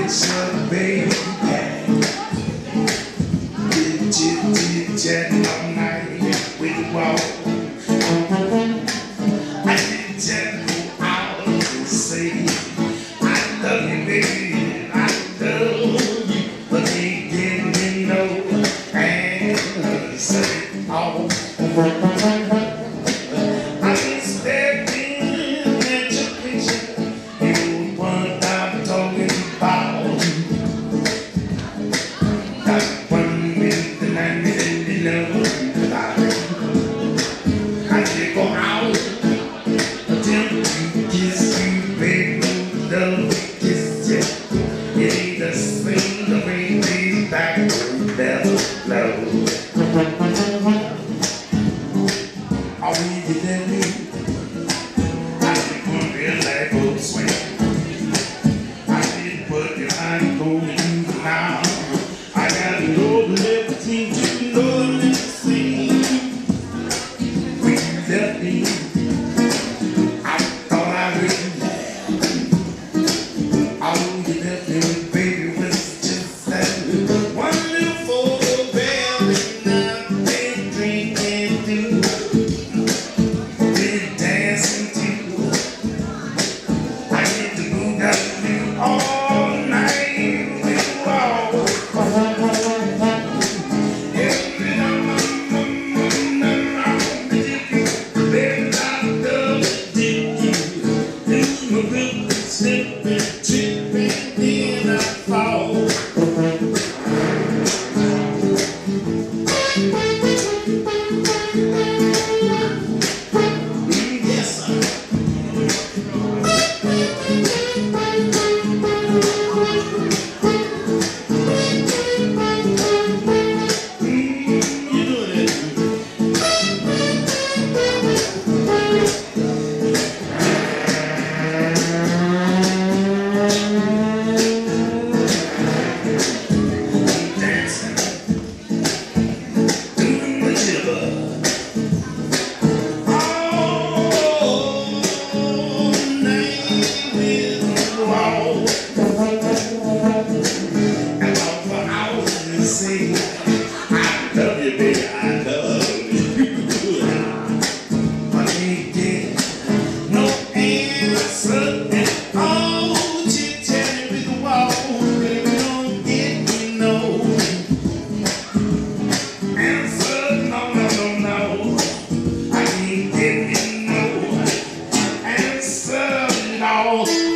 picture, baby. Chit-chatting all night with the wall. I didn't just go out and say, I love you, baby, I love you, but ain't getting me no answer all. I'm expecting that your picture, you one I'm talking about. That one with the 90 and the love. I did go out, attempt to kiss you, baby, love to kiss you. It ain't the same, the way these back never flow. Oh, you let me, I did one real life old swing. I did what you ain't going to do now. I got an old everything to know and to see. When you left me, I thought I would laugh. Oh, you left me, baby, was just that one little photo bell that I've been drinking through. Been dancing too. I get to move out with you all night with you all. Say, I love you, baby, I love you. But ain't get no answer at all. Chit-chatting with the wall, baby, don't get me no answer, no, no, no, no. I ain't getting no answer at all.